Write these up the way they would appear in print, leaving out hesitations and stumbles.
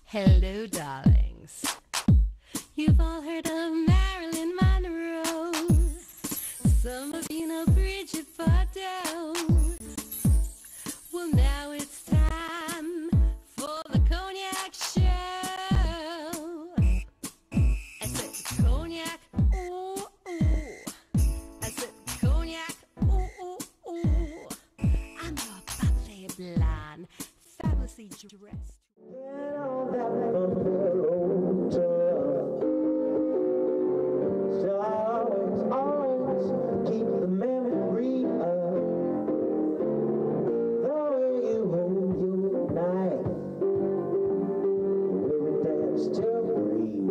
Hello, darlings. You've all heard of Marilyn Monroe. Some of you know Bridget Bardot. Well, now it's time for the Cognac Show. I said cognac, ooh, ooh. I said cognac, ooh, ooh, ooh. I'm your bubbly blonde, fabulously dressed. Always keep the memory of the way you hold your knife, the way we dance till breathe,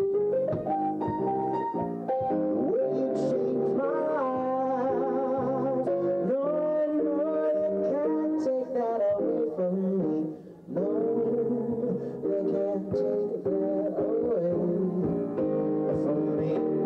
the way you changed my life. No, I know they can't take that away from me. No, they can't take that away from me.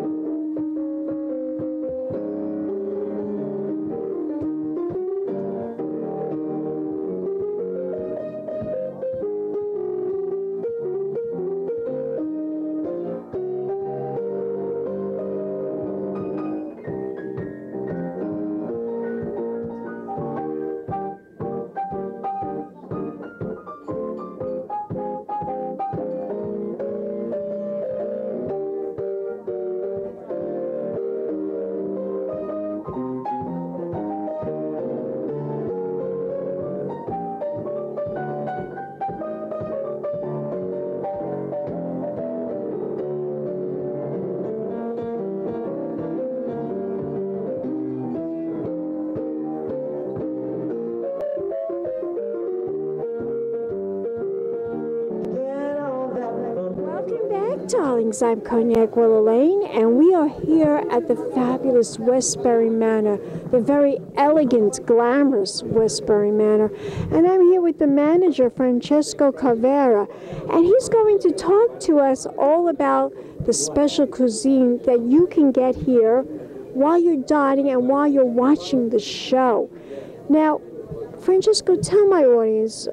Darlings, I'm Cognac Willow Lane, and we are here at the fabulous Westbury Manor, the very elegant, glamorous Westbury Manor. And I'm here with the manager, Francesco Carvera, and he's going to talk to us all about the special cuisine that you can get here while you're dining and while you're watching the show. Now, Francesco, tell my audience,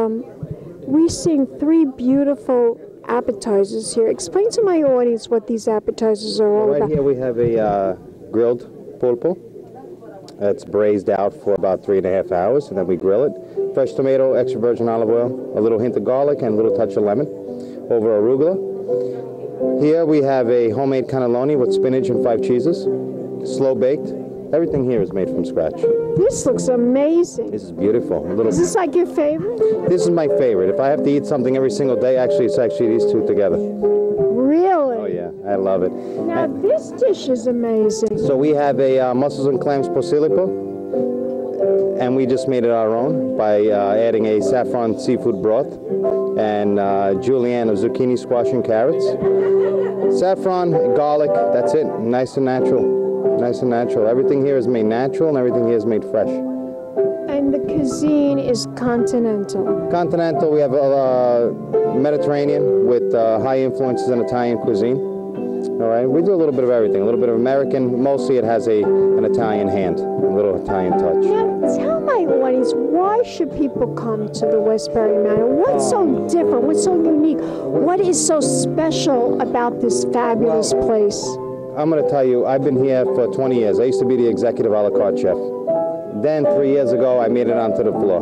we're seeing three beautiful appetizers here. Explain to my audience what these appetizers are all about. Right here we have a grilled pulpo. It's braised out for about 3.5 hours, and then we grill it. Fresh tomato, extra virgin olive oil, a little hint of garlic, and a little touch of lemon over arugula. Here we have a homemade cannelloni with spinach and 5 cheeses, slow baked. Everything here is made from scratch. This looks amazing. This is beautiful. Is this like your favorite? This is my favorite. If I have to eat something every single day, it's actually these two together. Really? Oh yeah, I love it. Now this dish is amazing. So we have a mussels and clams posilipo, and we just made it our own by adding a saffron seafood broth and julienne of zucchini, squash, and carrots. Saffron, garlic, that's it. Nice and natural. Nice and natural. Everything here is made natural, and everything here is made fresh. And the cuisine is continental. Continental, we have Mediterranean with high influences in Italian cuisine. All right, we do a little bit of everything. A little bit of American. Mostly it has an Italian hand, a little Italian touch. Now, tell my audience, why should people come to the Westbury Manor? What's so different? What's so unique? What is so special about this fabulous place? I'm going to tell you, I've been here for 20 years. I used to be the executive a la carte chef. Then 3 years ago, I made it onto the floor.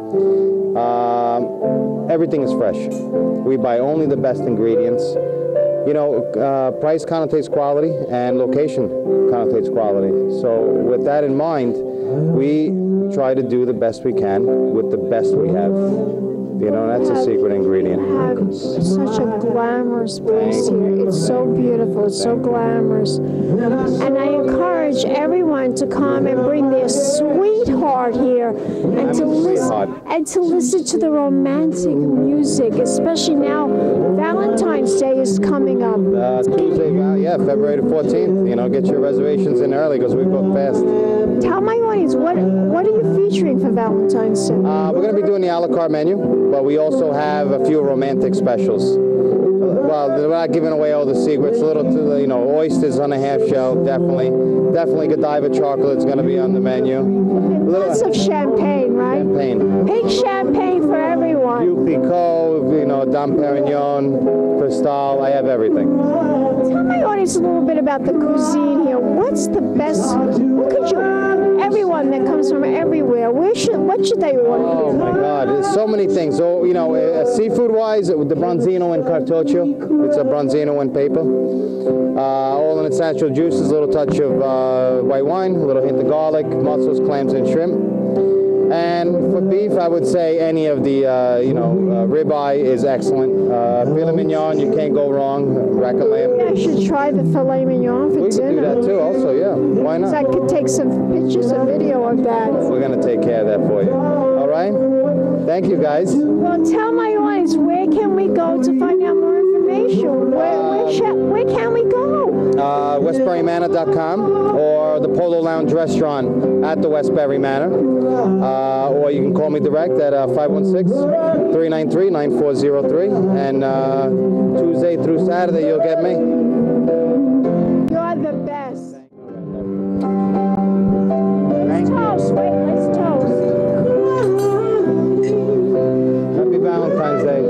Everything is fresh. We buy only the best ingredients. You know, price connotates quality, and location connotates quality. So with that in mind, we try to do the best we can with the best we have. You know, that's a secret ingredient. You have such a glamorous place here. It's so beautiful. It's so glamorous. And I encourage everyone to come and bring their sweetheart here and to listen to the romantic music, especially now Valentine's Day is coming up. Tuesday, yeah, February the 14th. You know, get your reservations in early because we book fast. Tell my audience, what are you featuring for Valentine's Day? We're going to be doing the a la carte menu, but we also have a few romantic specials. Well, we're not giving away all the secrets. A little, you know, oysters on a half shell, definitely. Definitely Godiva chocolate's going to be on the menu. Lots of champagne, right? Champagne. Pink champagne for everyone. Butte Cove, you know, Dom Perignon, Cristal. I have everything. Tell my audience a little bit about the cuisine here. What's the best? What could you? Everyone that comes from everywhere, what should they order? Oh my God, there's so many things. So, you know, seafood-wise, the bronzino and cartoccio. It's a bronzino and paper. All in its natural juices, a little touch of white wine, a little hint of garlic, mussels, clams, and shrimp. And for beef, I would say any of the, ribeye is excellent. Filet mignon, you can't go wrong. Rack of lamb. I should try the filet mignon for We dinner. could do that too, also, yeah. Why not? So I could take some pictures and video of that. We're going to take care of that for you. All right? Thank you, guys. Well, tell my audience, where can we go to find out more information? Where can we go? WestburyManor.com or the Polo Lounge Restaurant at the Westbury Manor. Or you can call me direct at 516-393-9403. And Tuesday through Saturday, you'll get me. You're the best. Thank you. Toast. Wait, let's toast. Happy Valentine's Day.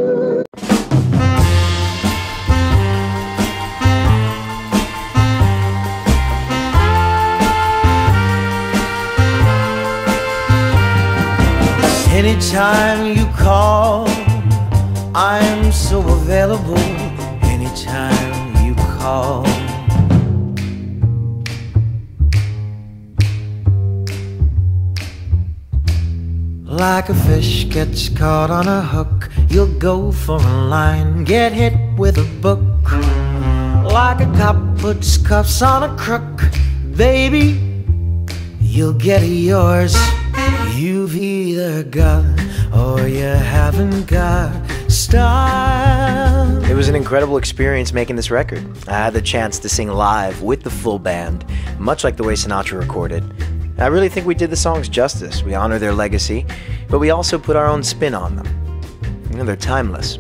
Anytime you call, I'm so available. Anytime you call. Like a fish gets caught on a hook, you'll go for a line, get hit with a book. Like a cop puts cuffs on a crook, baby, you'll get yours. You've either got or you haven't got style. It was an incredible experience making this record. I had the chance to sing live with the full band, much like the way Sinatra recorded. I really think we did the songs justice. We honor their legacy, but we also put our own spin on them. You know, they're timeless.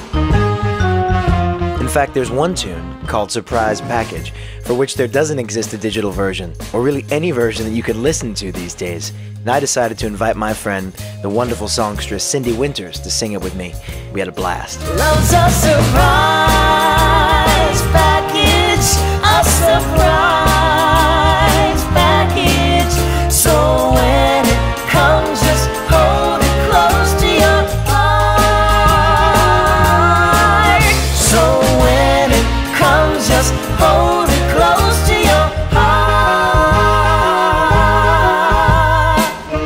In fact, there's one tune called Surprise Package, for which there doesn't exist a digital version, or really any version that you can listen to these days. And I decided to invite my friend, the wonderful songstress Cindy Winters, to sing it with me. We had a blast. Love's a surprise package, a surprise package. So when it comes, just hold it close to your heart. So when it comes, just hold it close to your heart.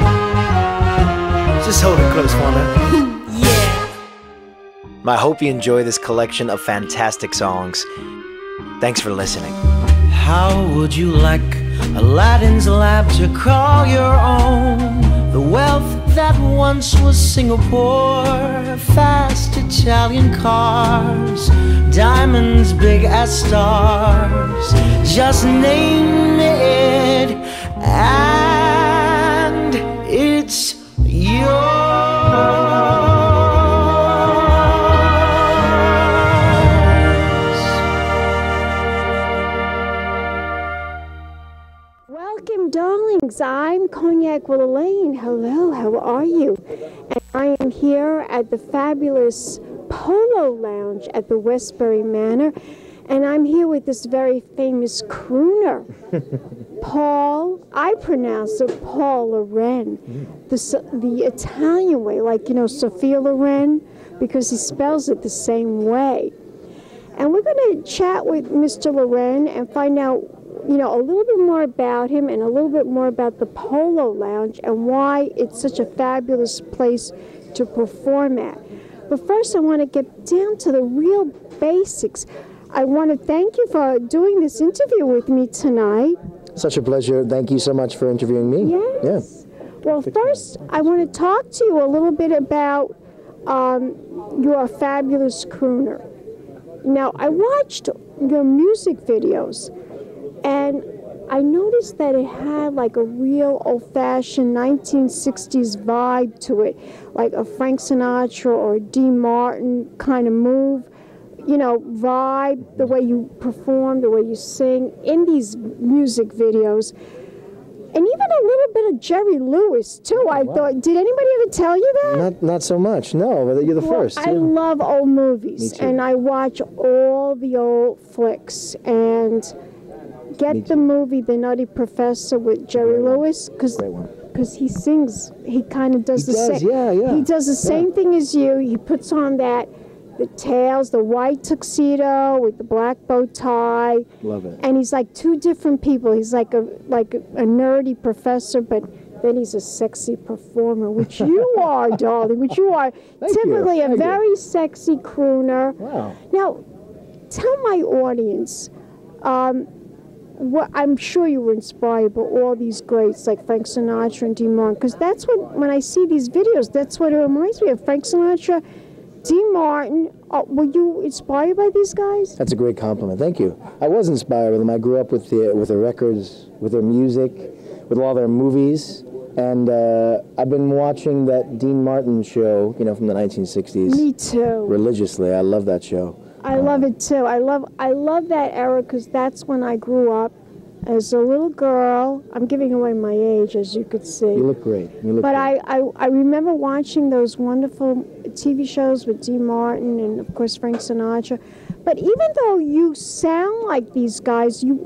Just hold it close for me. Yeah. I hope you enjoy this collection of fantastic songs. Thanks for listening. How would you like Aladdin's lamp to call your own? The wealth that once was Singapore, fast Italian cars, diamonds big as stars. Just name it and it's yours. Welcome, darlings. I'm Cognac with Elaine. Hello, how are you? And I am here at the fabulous Polo Lounge at the Westbury Manor. And I'm here with this very famous crooner, Paul. I pronounce it Paul Loren, the Italian way, like, you know, Sophia Loren, because he spells it the same way. And we're going to chat with Mr. Loren and find out, you know, a little bit more about him and a little bit more about the Polo Lounge and why it's such a fabulous place to perform at. But first, I want to get down to the real basics. I want to thank you for doing this interview with me tonight. Such a pleasure. Thank you so much for interviewing me. Yes. Yeah. Well, first, I want to talk to you a little bit about your fabulous crooner. Now, I watched your music videos, and I noticed that it had like a real old-fashioned 1960s vibe to it, like a Frank Sinatra or Dean Martin kind of move, you know, vibe, the way you perform, the way you sing in these music videos. and even a little bit of Jerry Lewis too. I thought, did anybody ever tell you that? Not so much. No, but you're the first. I yeah. love old movies, Me too. and I watch all the old flicks. And get the movie The Nutty Professor with Jerry Lewis, Great one. because he sings. He kind of does He the does, same. yeah. He does the same thing as you. He puts on the tails, the white tuxedo with the black bow tie. Love it. And he's like two different people. He's like a nerdy professor, but then he's a sexy performer, which you are, darling, which you are. Thank you. Typically a Thank you. very sexy crooner. Wow. Now, tell my audience, I'm sure you were inspired by all these greats like Frank Sinatra and Dean Martin, because that's what, when I see these videos, that's what it reminds me of. Frank Sinatra, Dean Martin. Were you inspired by these guys? That's a great compliment. Thank you. I was inspired with them. I grew up with their records, with their music, with all their movies, and I've been watching that Dean Martin show, from the 1960s. Me too. Religiously. I love that show. I love it too. I love that era because that's when I grew up as a little girl. I'm giving away my age, as you could see. You look great. You look But great. I remember watching those wonderful TV shows with Dean Martin and, of course, Frank Sinatra. But even though you sound like these guys, you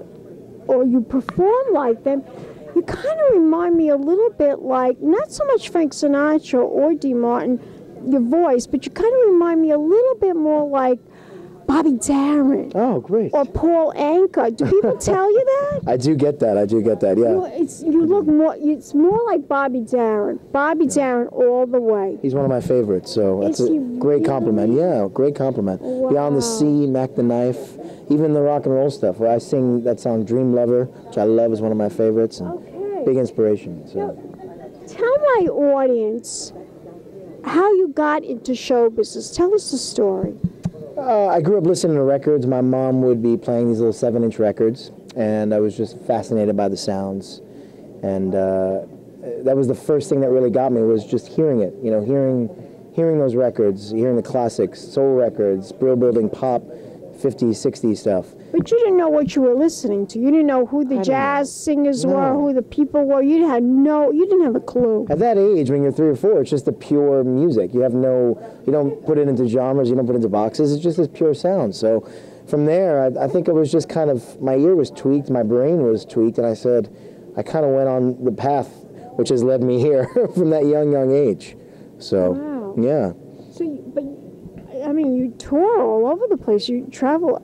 perform like them, you kind of remind me a little bit like, not so much Frank Sinatra or Dean Martin, your voice, but you kind of remind me a little bit more like Bobby Darin. Oh, great. Or Paul Anka. Do people tell you that? I do get that. Yeah. You look more. It's more like Bobby Darin. Bobby Darin all the way. He's one of my favorites, so that's Is a he great compliment. really? Yeah, great compliment. Beyond the Wow. Sea, Mac the Knife, even the rock and roll stuff, where I sing that song Dream Lover, which I love, is one of my favorites, and Okay. big inspiration. So. Tell my audience how you got into show business. Tell us the story. I grew up listening to records. My mom would be playing these little 7-inch records, and I was just fascinated by the sounds. And that was the first thing that really got me, was just hearing it. Hearing those records, hearing the classics, soul records, Brill Building pop, 50s, 60s stuff. But you didn't know what you were listening to. You didn't know who the jazz singers were, No. who the people were. You didn't have a clue. At that age, when you're 3 or 4, it's just the pure music. You don't put it into genres, you don't put it into boxes. It's just this pure sound. So from there, I think it was just kind of, my ear was tweaked, my brain was tweaked, and I kind of went on the path which has led me here from that young age. So, Wow. yeah. So, you tour all over the place. You travel.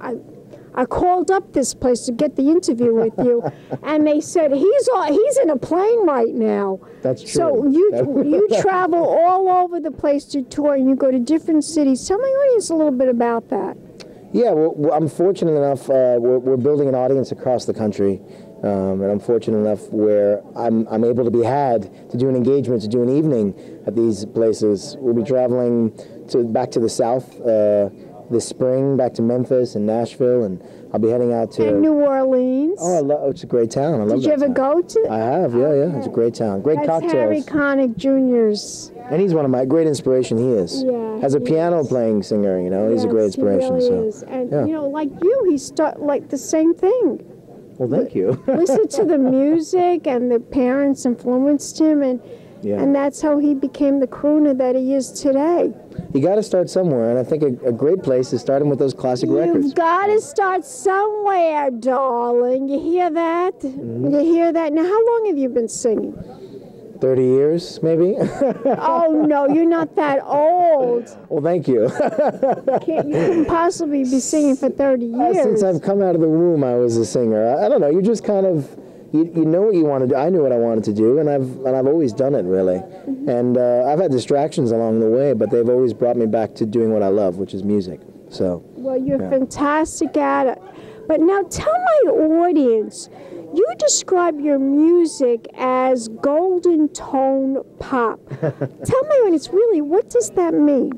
I called up this place to get the interview with you, and they said he's in a plane right now. That's true. So you travel all over the place to tour, and you go to different cities. Tell my audience a little bit about that. Yeah, well, I'm fortunate enough, we're building an audience across the country, and I'm fortunate enough where I'm able to be had to do an engagement, to do an evening at these places. We'll be traveling back to the South this spring, back to Memphis and Nashville, and I'll be heading out to... And New Orleans. Oh, it's a great town. I love Did you that ever town. go to? I have, yeah. It's a great town. Great That's cocktails. Harry Connick Jr.'s. And he's one of my great inspiration, he is. Yeah, As a he piano is. playing singer, he's a great Yes, he inspiration. really so, is. And yeah. like you, he started like the same thing. Well, thank you. Listen to the music, and the parents influenced him, and Yeah. and that's how he became the crooner that he is today. You got to start somewhere, and I think a great place is starting with those classic records. You've got to start somewhere, darling. You hear that? Mm-hmm. You hear that? Now, how long have you been singing? 30 years, maybe? Oh, no, you're not that old. Well, thank you. You couldn't possibly be singing for 30 years. Since I've come out of the womb, I was a singer. I don't know, you just kind of, you know what you want to do. I knew what I wanted to do, and I've always done it, really. Mm-hmm. And I've had distractions along the way, but they've always brought me back to doing what I love, which is music. So. Well, you're Yeah. fantastic at it. But now tell my audience, you describe your music as golden tone pop. Tell my audience, really, what does that mean?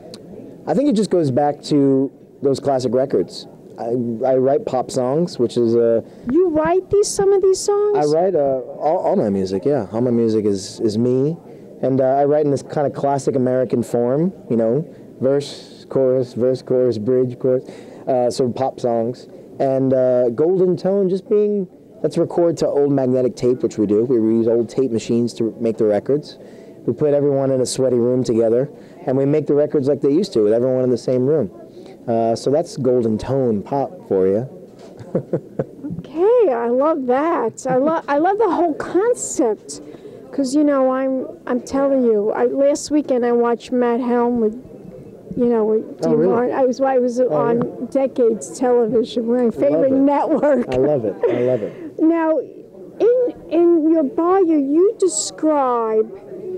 I think it just goes back to those classic records. I write pop songs, which is You write some of these songs? I write all my music. Yeah, all my music is me, and I write in this kind of classic American form. Verse, chorus, bridge, chorus. Sort of pop songs, and golden tone just being let's record to old magnetic tape, which we do. We use old tape machines to make the records. We put everyone in a sweaty room together, and we make the records like they used to, with everyone in the same room. So that's golden tone pop for you. Okay, I love that. I love the whole concept. Because, you know, I'm telling you, last weekend I watched Matt Helm with, you know, with Oh, really? I was on Decades Television, my favorite network. I love it. I love it. Now, in your bio, you describe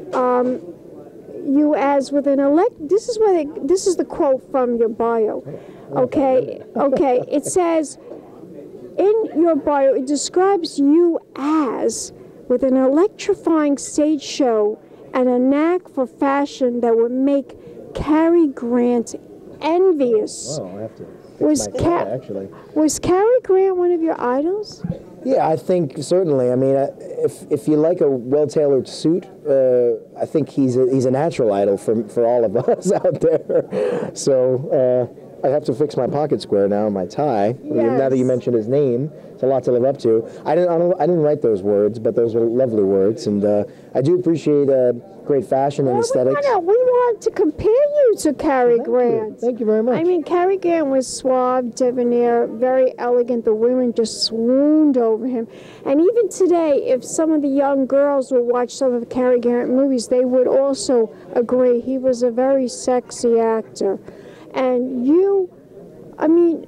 you as with an This is the quote from your bio. Okay, okay. It says in your bio, it describes you as with an electrifying stage show and a knack for fashion that would make Cary Grant envious. Oh, I have to fix my tie, actually. Was Cary Grant one of your idols? Yeah, I think certainly. I mean, if you like a well-tailored suit, I think he's a natural idol for all of us out there. So I have to fix my pocket square now, my tie. Yes. Now that you mentioned his name, it's a lot to live up to. I didn't write those words, but those were lovely words, and I do appreciate great fashion and aesthetics. We want to compare you to Cary Grant. Thank you very much. I mean, Cary Grant was suave, debonair, very elegant. The women just swooned over him. And even today, if some of the young girls would watch some of the Cary Grant movies, they would also agree he was a very sexy actor. And you, I mean,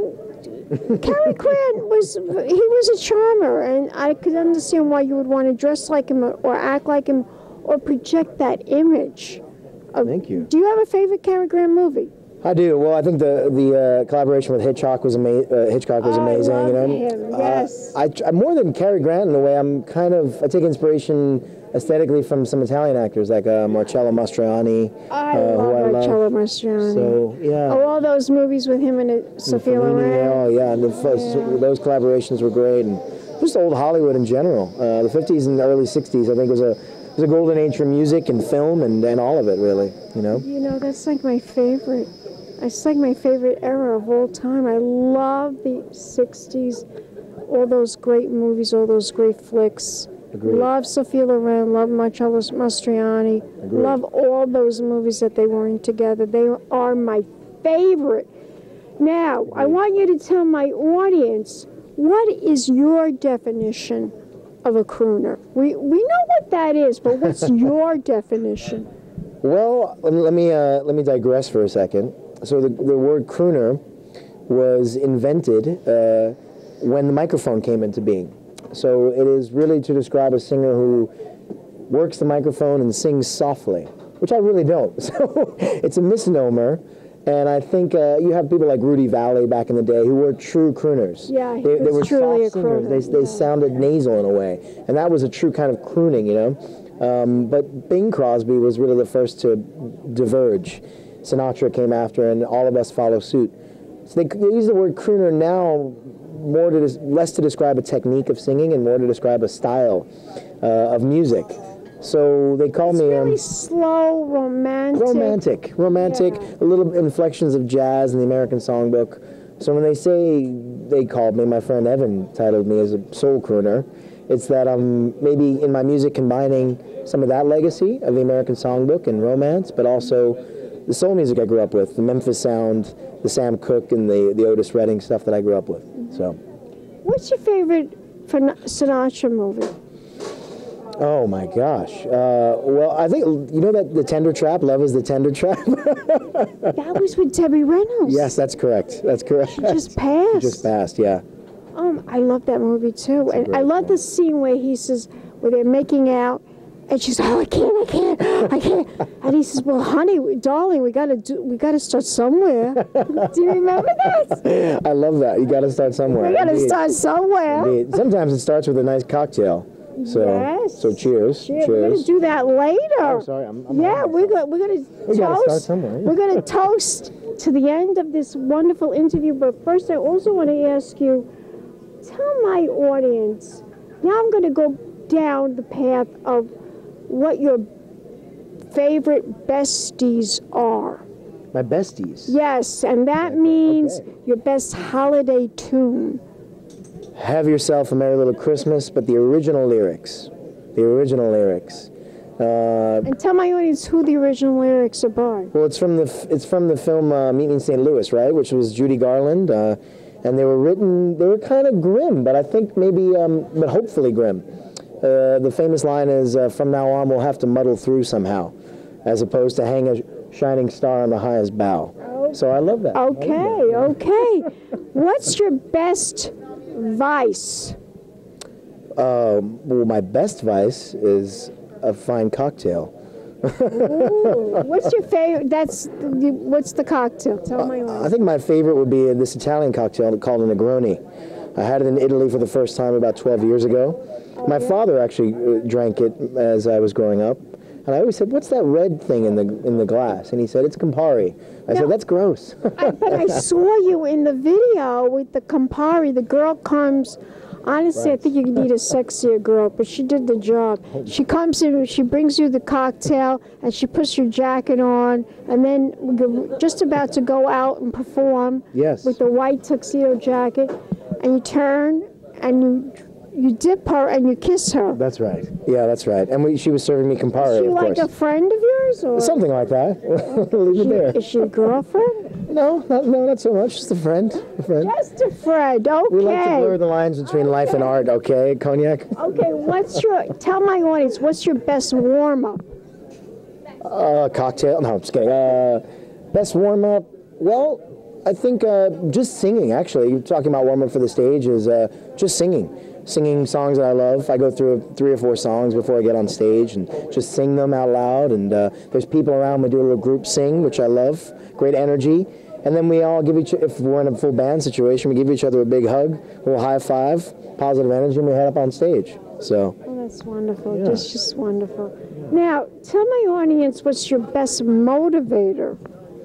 Cary Grant was a charmer, and I could understand why you would want to dress like him or act like him or project that image. Thank you. Do you have a favorite Cary Grant movie? I do. Well, I think the collaboration with Hitchcock was amazing. I love you know, him. Yes. I more than Cary Grant in a way. I take inspiration aesthetically from some Italian actors like Marcello Mastroianni. I love Marcello Mastroianni. So yeah. Oh, all those movies with him and Sophia Loren. Oh yeah, and those collaborations were great, and just old Hollywood in general. The 50s and early 60s, I think, was a golden age for music and film and all of it, really. You know. You know, that's like my favorite. It's like my favorite era of all time. I love the 60s, all those great movies, all those great flicks. Agreed. Love Sophia Loren, love Marcello Mastroianni. Agreed. Love all those movies that they were in together. They are my favorite. Now, I want you to tell my audience, what is your definition of a crooner? We know what that is, but what's your definition? Well, let me digress for a second. So the word crooner was invented when the microphone came into being. So it is really to describe a singer who works the microphone and sings softly, which I really don't. So it's a misnomer. And I think you have people like Rudy Vallée back in the day who were true crooners. Yeah, they were truly soft a crooner. singers. They sounded nasal in a way, and that was a true kind of crooning, you know. But Bing Crosby was really the first to diverge. Sinatra came after, and all of us follow suit. So they use the word crooner now less to describe a technique of singing and more to describe a style of music. So they call me really slow, romantic. Romantic, Yeah. a little inflections of jazz in the American Songbook. So when they say they called me, my friend Evan titled me as a soul crooner, it's that I'm maybe in my music combining some of that legacy of the American Songbook and romance, but also the soul music I grew up with, the Memphis sound, the Sam Cooke and the Otis Redding stuff that I grew up with. So, What's your favorite Sinatra movie? oh my gosh. Well, I think, you know that The Tender Trap, Love is the Tender Trap? That was with Debbie Reynolds. Yes, that's correct. That's correct. She just passed. Just passed, yeah. I love that movie too. And I great love the scene where he says, where they're making out, and she's, oh, I can't. And he says, well, honey, darling, we gotta start somewhere. Do you remember that? I love that. You got to start somewhere. We gotta Indeed. start somewhere. Indeed. Sometimes it starts with a nice cocktail. So, Yes. so cheers. We're gonna do that later. Oh, sorry, I'm yeah, we're gonna We gotta toast. start somewhere, yeah. We're gonna toast to the end of this wonderful interview. But first, I also want to ask you, tell my audience. Now I'm gonna go down the path of what your favorite besties are. My besties. Yes, and that means Okay. your best holiday tune. Have Yourself a Merry Little Christmas, but the original lyrics. The original lyrics. And tell my audience who the original lyrics are by. Well, it's from the film Meet Me in St. Louis, right? Which was Judy Garland, and they were kind of grim, but I think maybe, but hopefully grim. The famous line is, "From now on, we'll have to muddle through somehow," as opposed to "hang a shining star on the highest bough." So I love that. Okay, okay. What's your best vice? Well, my best vice is a fine cocktail. Ooh, what's your favorite? What's the cocktail? Tell my I audience. think my favorite would be this Italian cocktail called a Negroni. I had it in Italy for the first time about 12 years ago. My father actually drank it as I was growing up, and I always said, "What's that red thing in the glass?" And he said, "It's Campari." I said, "That's gross." But I saw you in the video with the Campari. The girl comes. Honestly, I think you need a sexier girl, but she did the job. She comes in, she brings you the cocktail, and she puts your jacket on, and then you're just about to go out and perform Yes. with the white tuxedo jacket, and you turn and you dip her and you kiss her. That's right. Yeah, that's right. And she was serving me Campari, Is she of like course. a friend of yours? Or Something like that. We'll leave it there. Is she a girlfriend? No, not so much. Just a friend. A friend. Just a friend, okay. We like to blur the lines between life and art, okay, Cognac? Okay, tell my audience, what's your best warm-up? Cocktail. No, I'm just kidding. Best warm-up? Well, I think just singing, actually. You're talking about warm-up for the stage is just singing. Singing songs that I love. I go through 3 or 4 songs before I get on stage and just sing them out loud. And there's people around. We do a little group sing, which I love. Great energy. And then we all give if we're in a full band situation, we give each other a big hug, a little high five, positive energy, and we head up on stage. So. Oh, that's wonderful. Yeah. That's just wonderful. Now, tell my audience what's your best motivator.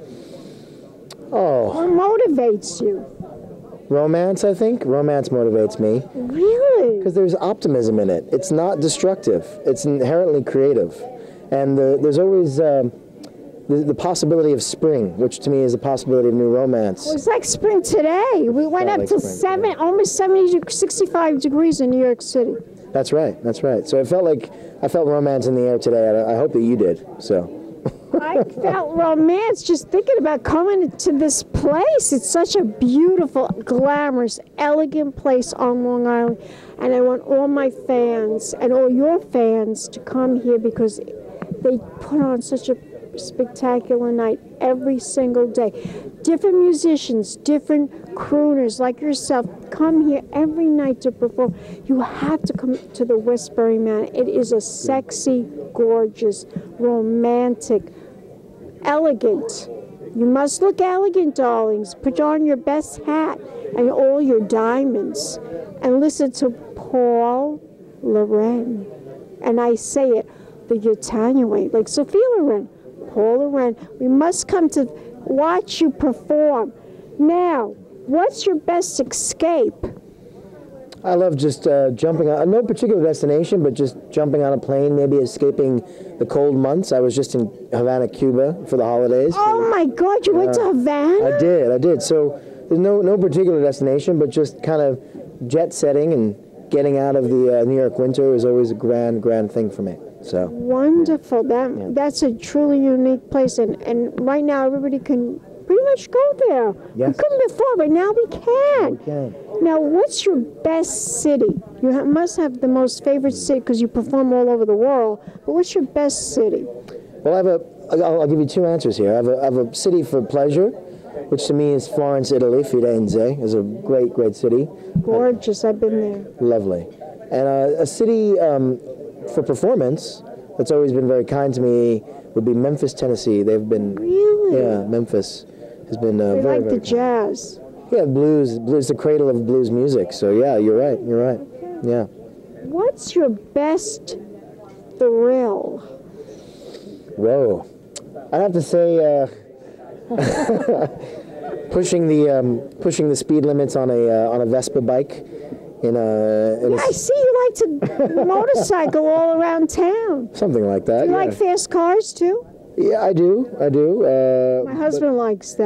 Oh. What motivates you? Romance, I think. Romance motivates me. Really? Because there's optimism in it. It's not destructive. It's inherently creative. And there's always the possibility of spring, which to me is the possibility of new romance. It was like spring today. We went up like to spring, almost 65 degrees in New York City. That's right. That's right. So I felt romance in the air today. I hope that you did. So. I felt romance just thinking about coming to this place. It's such a beautiful, glamorous, elegant place on Long Island. And I want all my fans and all your fans to come here because they put on such a spectacular night every single day. Different musicians, different crooners like yourself come here every night to perform. You have to come to the Westbury Manor. It is a sexy, gorgeous, romantic, elegant. You must look elegant, darlings. Put on your best hat and all your diamonds and listen to Paul Loren. And I say it the Italian way, like Sophia Loren. Paul Loren. We must come to watch you perform. Now, what's your best escape? I love just jumping on, no particular destination, but just jumping on a plane, maybe escaping the cold months. I was just in Havana, Cuba for the holidays. Oh my God, you went to Havana? I did. So there's no particular destination, but just kind of jet setting and getting out of the New York winter is always a grand thing for me. So wonderful. That's a truly unique place, and right now everybody can pretty much go there. Yes. We couldn't before, but now we can. we can. Now, what's your best city? You must have the most favorite city because you perform all over the world. But what's your best city? Well, I'll give you 2 answers here. I have a city for pleasure, which to me is Florence, Italy. Firenze is a great city. Gorgeous. I've been there. Lovely. And a city for performance that's always been very kind to me would be Memphis, Tennessee. They've been Really? Yeah, Memphis has been They very, like very the jazz. Yeah, blues, the cradle of blues music. So yeah, you're right. Yeah. What's your best thrill? Whoa. I'd have to say pushing the speed limits on a Vespa bike in a I see you like to motorcycle all around town. something like that. You yeah. like fast cars too? Yeah, I do. My husband likes that.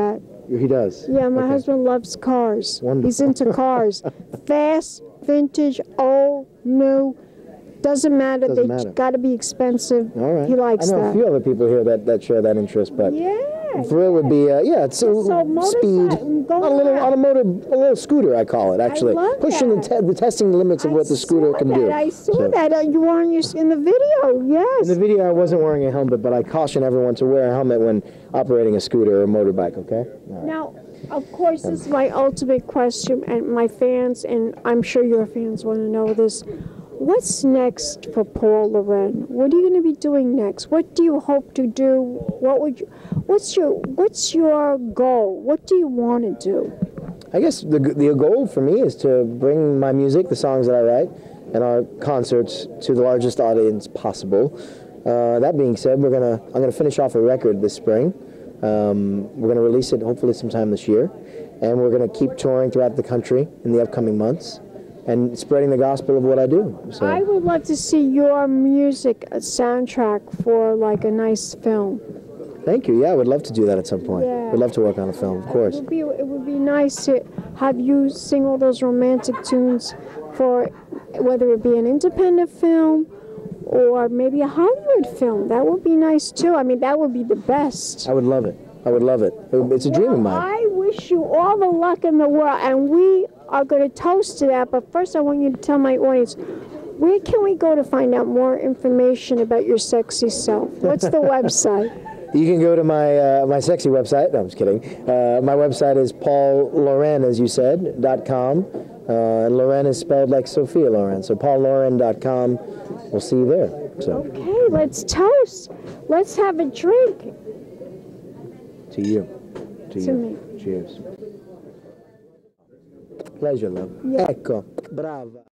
He does? Yeah, my Okay. husband loves cars. Wonderful. He's into cars. Fast, vintage, old, new. Doesn't matter. Doesn't They matter. got to be expensive. All right. He likes I know that. a few other people here that share that interest, but Yeah. Thrill would be it's So speed, motorcycle, go on a around. little scooter, I call it actually, love pushing that. the testing the limits of what the scooter can do. I saw So, that. You were on in the video. Yes. in the video, I wasn't wearing a helmet, but I caution everyone to wear a helmet when operating a scooter or a motorbike. Okay. All right. Now, of course, this is my ultimate question, and my fans, and I'm sure your fans want to know this. What's next for Paul Loren? What are you going to be doing next? What do you hope to do? What's your goal? What do you want to do? I guess the goal for me is to bring my music, the songs that I write, and our concerts to the largest audience possible. That being said, I'm gonna finish off a record this spring. We're gonna release it hopefully sometime this year, and we're gonna keep touring throughout the country in the upcoming months and spreading the gospel of what I do. So I would love to see your music soundtrack for like a nice film. thank you. Yeah, I would love to do that at some point. Yeah. We'd love to work on a film, of course. It would be nice to have you sing all those romantic tunes for whether it be an independent film or maybe a Hollywood film. That would be nice too. I mean, that would be the best. I would love it. I would love it. It's a dream of mine. I wish you all the luck in the world, and we are going to toast to that. But first, I want you to tell my audience, where can we go to find out more information about your sexy self? What's the website? You can go to my sexy website. No, I'm just kidding. My website is paulloren, as you said, .com. And Loren is spelled like Sophia Loren. So paulloren.com. We'll see you there. So Okay, let's toast. Let's have a drink. to you. To you. me. Cheers. Pleasure, love. Yeah. Ecco, brava.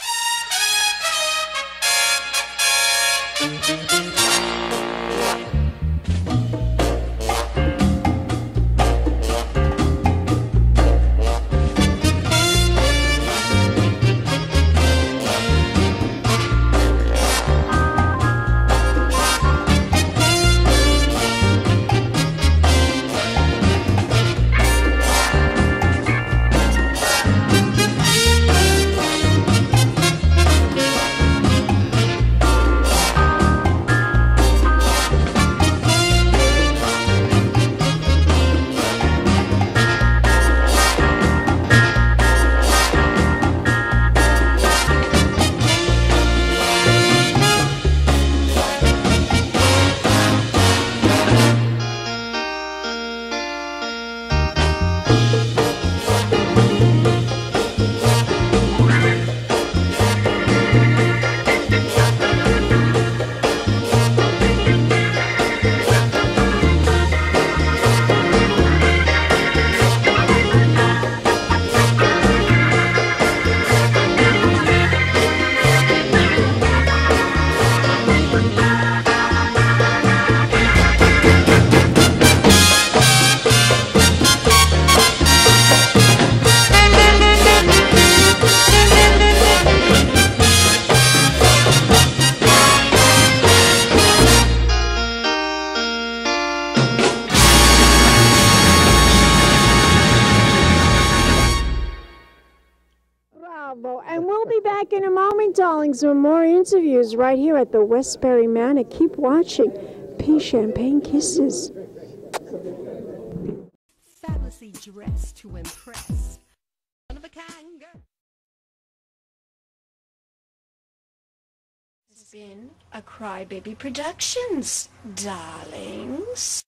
Bravo. And we'll be back in a moment, darlings, with more interviews right here at the Westbury Manor. Keep watching. Peace, champagne kisses. Fabulously dressed to impress. One of a kind girl. Has been a Crybaby Productions, darlings.